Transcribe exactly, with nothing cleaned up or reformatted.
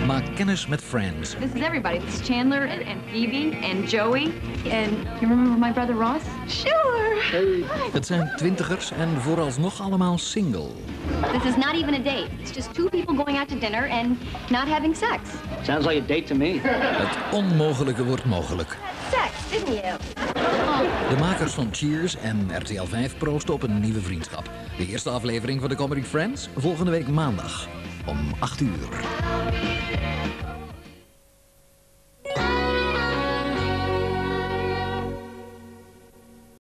Maak kennis met Friends. This is everybody. This is Chandler and, and Phoebe and Joey. And you remember my brother Ross? Sure. Hey. Het zijn twintigers en vooralsnog allemaal single. This is not even a date. It's just two people going out to dinner and not having sex. Sounds like a date to me. Het onmogelijke wordt mogelijk. Sex, didn't you? De makers van Cheers en R T L vijf proosten op een nieuwe vriendschap. De eerste aflevering van de comedy Friends volgende week maandag om acht uur.